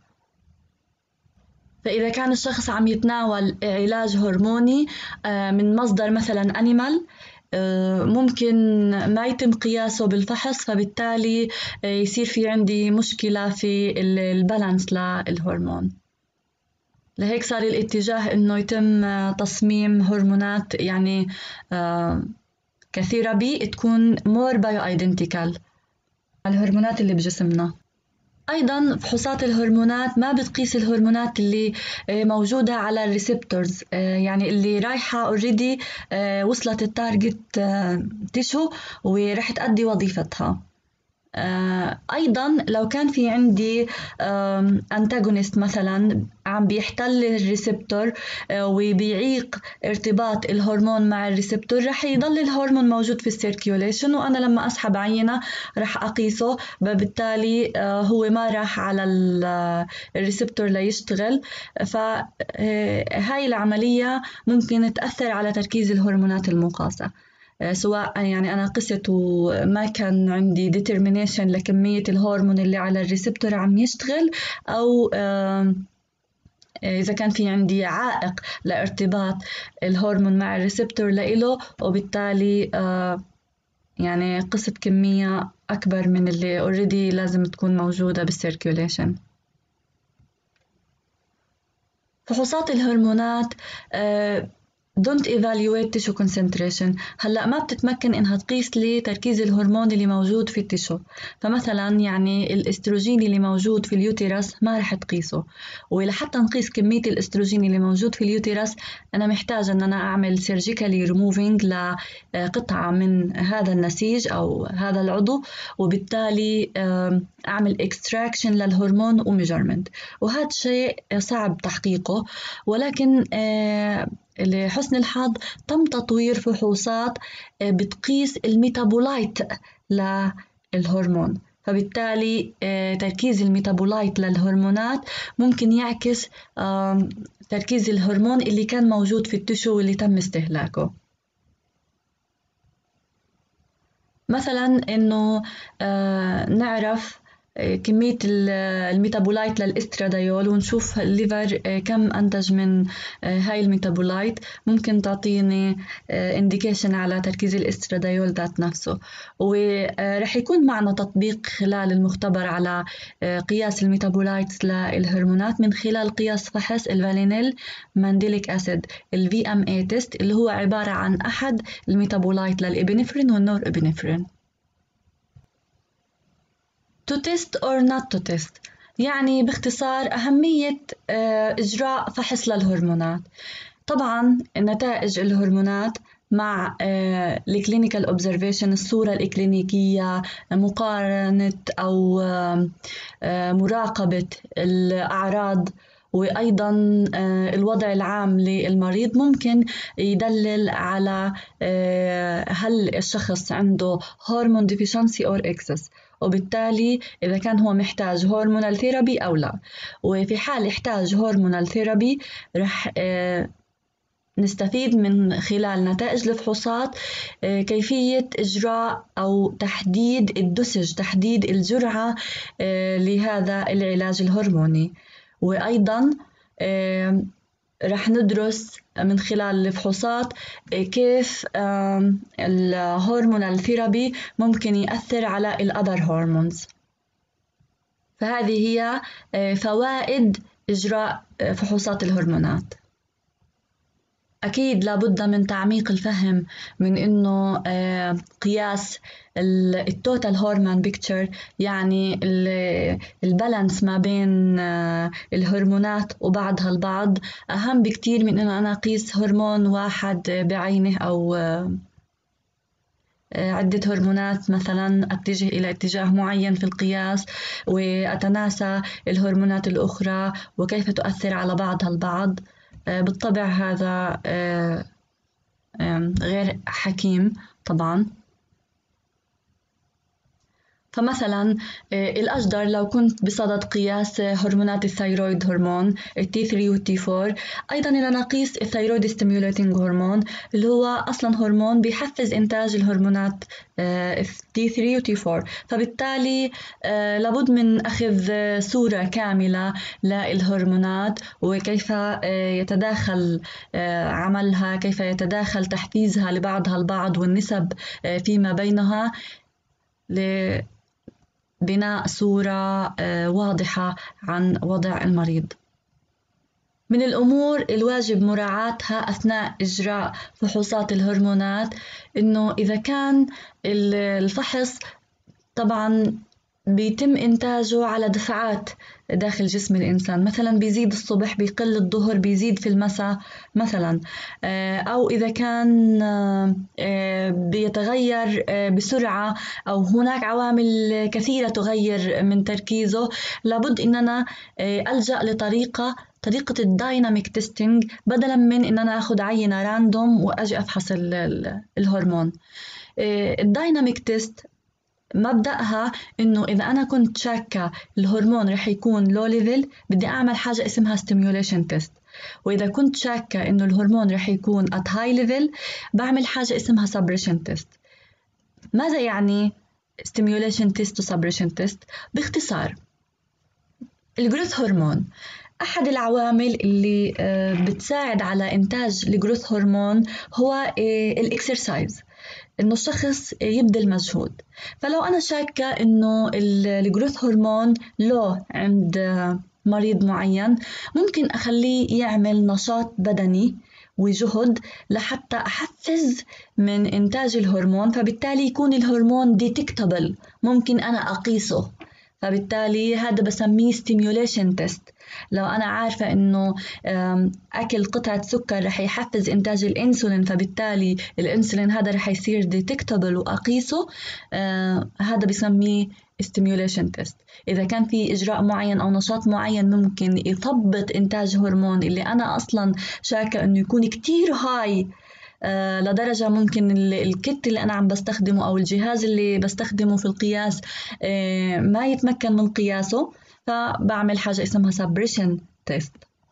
فإذا كان الشخص عم يتناول علاج هرموني من مصدر مثلاً animal ممكن ما يتم قياسه بالفحص، فبالتالي يصير في عندي مشكلة في البالانس للهرمون. لهيك صار الاتجاه إنه يتم تصميم هرمونات يعني كثيرابي تكون more bioidentical الهرمونات اللي بجسمنا. أيضاً فحوصات الهرمونات ما بتقيس الهرمونات اللي موجودة على الريسبتورز، يعني اللي رايحة already وصلت التارجت تيشو ورح تأدي وظيفتها. أيضاً لو كان في عندي أنتاغونست مثلاً عم بيحتل الريسبتور وبيعيق ارتباط الهرمون مع الريسبتور، رح يضل الهرمون موجود في السيركيوليشن، وأنا لما أسحب عينة رح أقيسه، بالتالي هو ما راح على الريسبتور ليشتغل. فهاي العملية ممكن تأثر على تركيز الهرمونات المقاسة، سواء يعني أنا قست وما كان عندي determination لكمية الهرمون اللي على الريسبتور عم يشتغل، أو إذا كان في عندي عائق لارتباط الهرمون مع الريسبتور لإله، وبالتالي يعني قست كمية أكبر من اللي already لازم تكون موجودة بالسيركيوليشن. فحوصات الهرمونات don't evaluate tissue concentration. هلأ ما بتتمكن إنها تقيس لي تركيز الهرمون اللي موجود في التيشو. فمثلا يعني الاستروجين اللي موجود في اليوتيرس ما رح تقيسه، ولحتى نقيس كمية الاستروجين اللي موجود في اليوتيرس أنا محتاجة إن أنا أعمل surgically removing لقطعة من هذا النسيج أو هذا العضو، وبالتالي أعمل extraction للهرمون وmeasurement، وهذا الشيء صعب تحقيقه. ولكن لحسن الحظ تم تطوير فحوصات بتقيس الميتابولايت للهرمون، فبالتالي تركيز الميتابولايت للهرمونات ممكن يعكس تركيز الهرمون اللي كان موجود في التشو واللي تم استهلاكه. مثلا إنه نعرف كمية الميتابولايت للإسترادايول، ونشوف الليفر كم أنتج من هاي الميتابولايت، ممكن تعطيني إنديكيشن على تركيز الإسترادايول ذات نفسه. ورح يكون معنا تطبيق خلال المختبر على قياس الميتابولايت للهرمونات من خلال قياس فحص الفالينيل مانديليك أسيد VMA تيست، اللي هو عبارة عن أحد الميتابولايت للإبنفرين والنور إبنفرين. To test or not to test، يعني باختصار أهمية إجراء فحص للهرمونات. طبعاً نتائج الهرمونات مع الكلينيكال observation، الصورة الإكلينيكية، مقارنة أو مراقبة الأعراض، وأيضاً الوضع العام للمريض ممكن يدلل على هل الشخص عنده هرمون deficiency or excess، وبالتالي إذا كان هو محتاج هرمونال ثيرابي أو لا. وفي حال احتاج هرمونال ثيرابي رح نستفيد من خلال نتائج الفحوصات كيفية إجراء أو تحديد الدوسج، تحديد الجرعة لهذا العلاج الهرموني. وأيضاً رح ندرس من خلال الفحوصات كيف الهرمونال ثيرابي ممكن يأثر على الأذر هرمونز. فهذه هي فوائد إجراء فحوصات الهرمونات. أكيد لابد من تعميق الفهم من إنه قياس التوتال هرمون بيكتشر، يعني البالانس ما بين الهرمونات وبعضها البعض أهم بكتير من إنه أنا أقيس هرمون واحد بعينه، أو عدة هرمونات مثلا أتجه إلى اتجاه معين في القياس وأتناسى الهرمونات الأخرى وكيف تؤثر على بعضها البعض. بالطبع هذا غير حكيم طبعاً. فمثلاً الأجدر لو كنت بصدد قياس هرمونات الثيرويد هرمون T3 و T4، أيضاً إذا نقيس الثيرويد ستيميوليتنج هرمون اللي هو أصلاً هرمون بيحفز إنتاج الهرمونات T3 و T4، فبالتالي لابد من أخذ صورة كاملة للهرمونات وكيف يتداخل عملها، كيف يتداخل تحفيزها لبعضها البعض والنسب فيما بينها، لبناء صورة واضحة عن وضع المريض. من الأمور الواجب مراعاتها أثناء إجراء فحوصات الهرمونات إنه إذا كان الفحص طبعاً بيتم إنتاجه على دفعات داخل جسم الإنسان، مثلا بيزيد الصبح، بيقل الظهر، بيزيد في المساء مثلا. أو إذا كان بيتغير بسرعة، أو هناك عوامل كثيرة تغير من تركيزه، لابد إن أنا ألجأ طريقة الدايناميك تيستينج، بدلا من إن أنا أخذ عينة راندوم وأجي أفحص الهرمون. الدايناميك تيست مبدأها إنه إذا أنا كنت شاكة الهرمون رح يكون لو ليفل، بدي أعمل حاجة اسمها stimulation test. وإذا كنت شاكة إنه الهرمون رح يكون at high level، بعمل حاجة اسمها suppression test. ماذا يعني stimulation test و suppression test؟ باختصار، الجروث هرمون أحد العوامل اللي بتساعد على إنتاج الجروث هرمون هو الإكسرسايز، إنه الشخص يبذل مجهود. فلو أنا شاكة إنه الجروث هرمون لو عند مريض معين، ممكن أخليه يعمل نشاط بدني وجهد لحتى أحفز من إنتاج الهرمون، فبالتالي يكون الهرمون ديتكتبل، ممكن أنا أقيسه. فبالتالي هذا بسميه stimulation test. لو أنا عارفة إنه أكل قطعة سكر رح يحفز إنتاج الإنسولين، فبالتالي الإنسولين هذا رح يصير detectable وأقيسه، هذا بسميه stimulation test. إذا كان في إجراء معين أو نشاط معين ممكن يثبط إنتاج هرمون اللي أنا أصلاً شاكة إنه يكون كتير هاي، لدرجة ممكن الكت اللي أنا عم بستخدمه أو الجهاز اللي بستخدمه في القياس ما يتمكن من قياسه، فبعمل حاجة اسمها suppression test.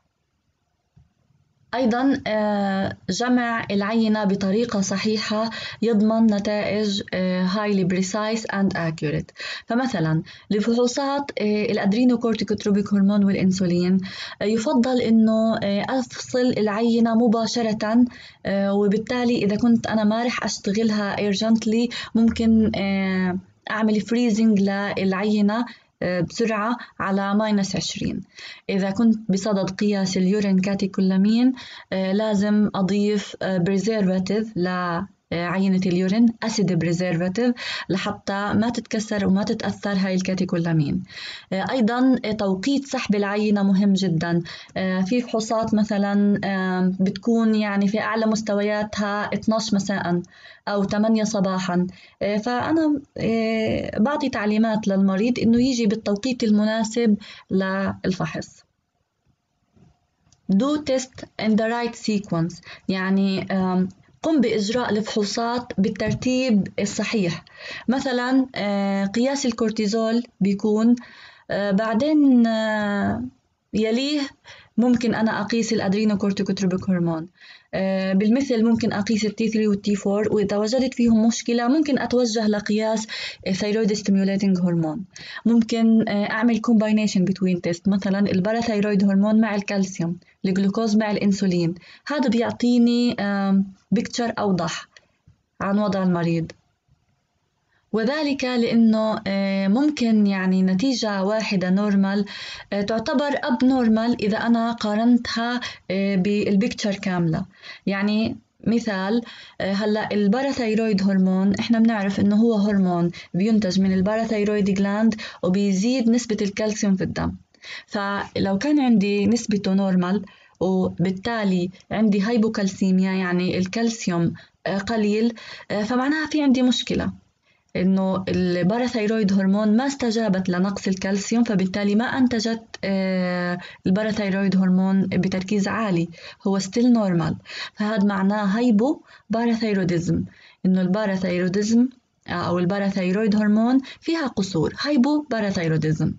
أيضاً جمع العينة بطريقة صحيحة يضمن نتائج highly precise and accurate. فمثلاً لفحوصات الأدرينوكورتيكوتروبيك هرمون والإنسولين، يفضل إنه أفصل العينة مباشرة، وبالتالي إذا كنت أنا ما رح أشتغلها urgently ممكن أعمل freezing للعينة بسرعة على -20. إذا كنت بصدد قياس اليورين كاتيكولامين، لازم أضيف preservative لعينة اليورين، أسيد preservative، لحتى ما تتكسر وما تتأثر هاي الكاتيكولامين. أيضاً توقيت سحب العينة مهم جداً. في فحوصات مثلاً بتكون يعني في أعلى مستوياتها 12 مساءً أو 8 صباحاً، فأنا بعطي تعليمات للمريض إنه يجي بالتوقيت المناسب للفحص. Do test in the right sequence، يعني قم بإجراء الفحوصات بالترتيب الصحيح. مثلاً قياس الكورتيزول بيكون، بعدين يليه ممكن أنا أقيس الأدرينوكورتيكوتروبيك هرمون، بالمثل ممكن أقيس التي 3 والتي 4، وإذا وجدت فيهم مشكلة ممكن أتوجه لقياس ثيرويد ستيموليتنج هرمون. ممكن أعمل combination between test، مثلا الباراثيرويد هرمون مع الكالسيوم، الجلوكوز مع الإنسولين، هذا بيعطيني بيكتشر أوضح عن وضع المريض. وذلك لأنه ممكن يعني نتيجة واحدة نورمال تعتبر أب نورمال إذا أنا قارنتها بالبيكتشر كاملة. يعني مثال، هلأ الباراثيرويد هرمون إحنا بنعرف إنه هو هرمون بينتج من الباراثيرويد جلاند وبيزيد نسبة الكالسيوم في الدم. فلو كان عندي نسبته نورمال وبالتالي عندي هايبوكالسيميا، يعني الكالسيوم قليل، فمعناها في عندي مشكلة، إنه الباراثيرويد هرمون ما استجابت لنقص الكالسيوم، فبالتالي ما أنتجت الباراثيرويد هرمون بتركيز عالي، هو still normal. فهذا معناه هايبو باراثيروديزم، إنه الباراثيروديزم أو الباراثيرويد هرمون فيها قصور، هايبو باراثيروديزم.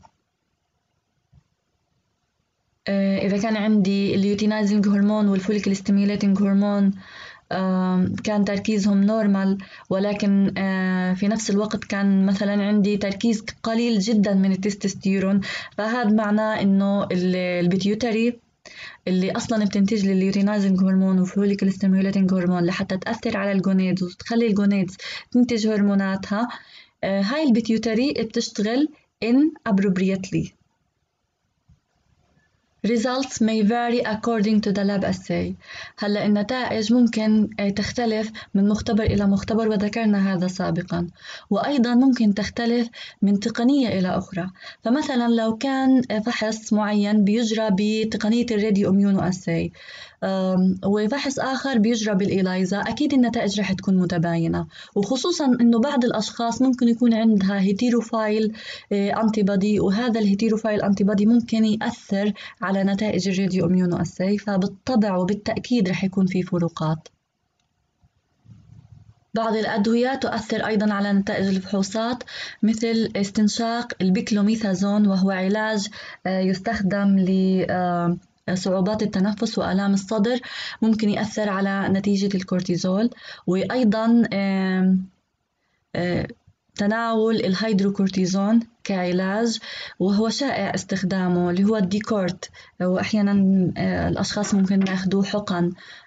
إذا كان عندي اليوتينايزنج هرمون والفوليكل ستيميوليتنج هرمون كان تركيزهم نورمال، ولكن في نفس الوقت كان مثلا عندي تركيز قليل جدا من التستوستيرون، فهذا معناه إنه البيتيوتري اللي أصلاً بتنتج لي اليوتينايزنج هرمون وفوليكل ستيميوليتنج هرمون لحتى تأثر على الجونيدز وتخلي الجونيدز تنتج هرموناتها، هاي البيتيوتري بتشتغل inappropriately. Results may vary according to the lab assay. هلأ النتائج ممكن تختلف من مختبر إلى مختبر، وذكرنا هذا سابقاً، وأيضاً ممكن تختلف من تقنية إلى أخرى. فمثلاً لو كان فحص معين بيجرى بتقنية الراديو إميونو أساي وفحص آخر بيجرى بالإيلايزا، أكيد النتائج رح تكون متباينة، وخصوصاً إنه بعض الأشخاص ممكن يكون عندها هيتيروفايل أنتيبادي، وهذا الهيتيروفايل أنتيبادي ممكن يأثر على نتائج الراديو إميونو أساي، فبالطبع وبالتأكيد رح يكون في فروقات. بعض الأدوية تؤثر أيضاً على نتائج الفحوصات، مثل استنشاق البيكلوميثازون، وهو علاج يستخدم لصعوبات التنفس وآلام الصدر، ممكن يأثر على نتيجة الكورتيزول. وأيضاً تناول الهيدروكورتيزون كعلاج، وهو شائع استخدامه، اللي هو الديكورت، وأحياناً الأشخاص ممكن ياخدوه حقن.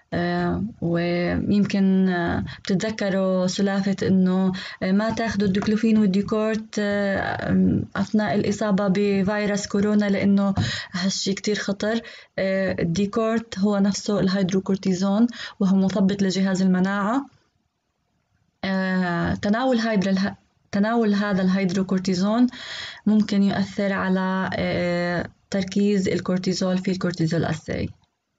ويمكن بتتذكروا سلافة إنه ما تاخدوا الديكلوفين والديكورت أثناء الإصابة بفيروس كورونا، لأنه هالشي كتير خطر. الديكورت هو نفسه الهيدروكورتيزون، وهو مثبط لجهاز المناعة. تناول هذا الهيدروكورتيزون ممكن يؤثر على تركيز الكورتيزول في الكورتيزول أساي.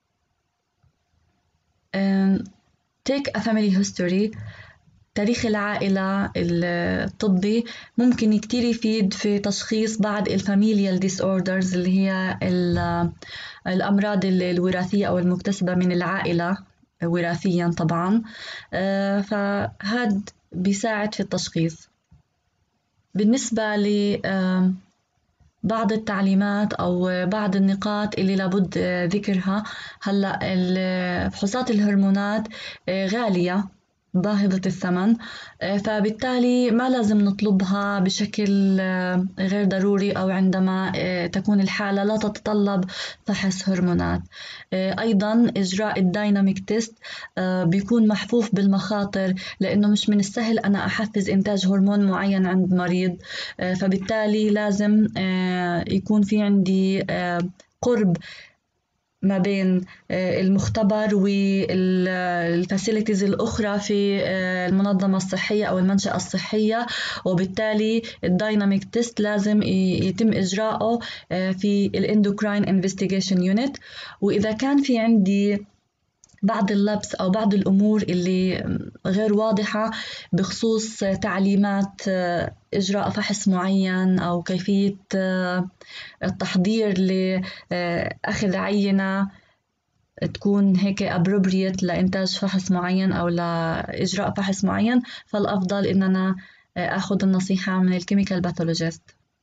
Take a family history. تاريخ العائلة الطبي ممكن كتير يفيد في تشخيص بعض الفاميليال disorders، اللي هي الأمراض الوراثية أو المكتسبة من العائلة وراثياً طبعاً. فهاد بيساعد في التشخيص. بالنسبة بعض التعليمات أو بعض النقاط اللي لابد ذكرها. هلأ فحوصات الهرمونات غالية باهظة الثمن، فبالتالي ما لازم نطلبها بشكل غير ضروري أو عندما تكون الحالة لا تتطلب فحص هرمونات. أيضاً إجراء الدايناميك تيست بيكون محفوف بالمخاطر، لأنه مش من السهل أنا أحفز إنتاج هرمون معين عند مريض. فبالتالي لازم يكون في عندي قرب ما بين المختبر والفاسيلتيز الأخرى في المنظمة الصحية أو المنشأة الصحية، وبالتالي الدايناميك تيست لازم يتم إجراءه في الإندوكراين انفستيجيشن يونت. وإذا كان في عندي بعض اللبس أو بعض الأمور اللي غير واضحة بخصوص تعليمات إجراء فحص معين أو كيفية التحضير لأخذ عينة تكون هيك appropriate لإنتاج فحص معين أو لإجراء فحص معين، فالأفضل إننا أخذ النصيحة من الكيميكال باثولوجيست.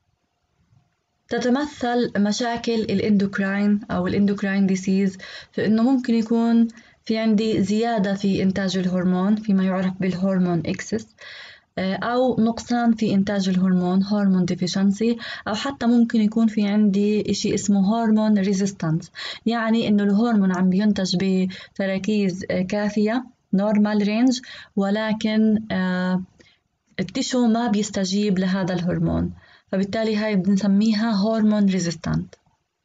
تتمثل مشاكل الإندوكراين أو الإندوكراين ديسيز في إنه ممكن يكون في عندي زيادة في إنتاج الهرمون فيما يعرف بالهرمون إكسس، أو نقصان في إنتاج الهرمون هرمون ديفيشنسي، أو حتى ممكن يكون في عندي إشي اسمه هرمون ريزيستانس، يعني إنه الهرمون عم بينتج بتراكيز كافية نورمال رينج، ولكن التشو ما بيستجيب لهذا الهرمون، فبالتالي هاي بنسميها هرمون ريزيستانت.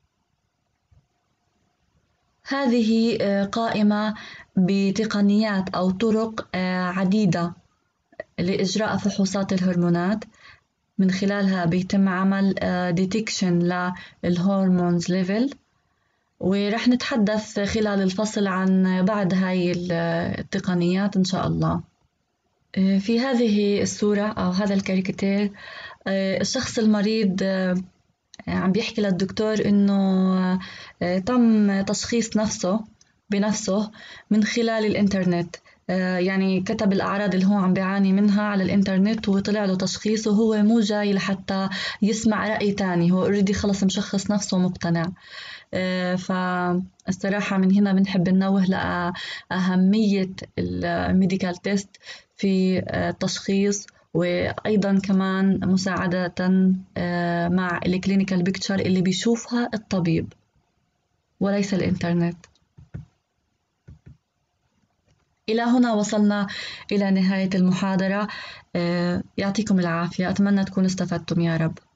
هذه قائمة بتقنيات أو طرق عديدة لإجراء فحوصات الهرمونات، من خلالها بيتم عمل ديتكشن للهرمونز ليفل، ورح نتحدث خلال الفصل عن بعض هاي التقنيات إن شاء الله. في هذه الصورة أو هذا الكاريكاتير الشخص المريض عم بيحكي للدكتور إنه تم تشخيص نفسه بنفسه من خلال الإنترنت. يعني كتب الأعراض اللي هو عم بيعاني منها على الإنترنت وطلع له تشخيص، وهو مو جاي لحتى يسمع رأي تاني، هو already خلص مشخص نفسه ومقتنع. فالصراحة من هنا بنحب ننوه لأهمية الميديكال تيست في التشخيص، وأيضاً كمان مساعدة مع الكلينيكال بيكتشر اللي بيشوفها الطبيب وليس الإنترنت. إلى هنا وصلنا إلى نهاية المحاضرة. يعطيكم العافية، أتمنى تكونوا استفدتم يا رب.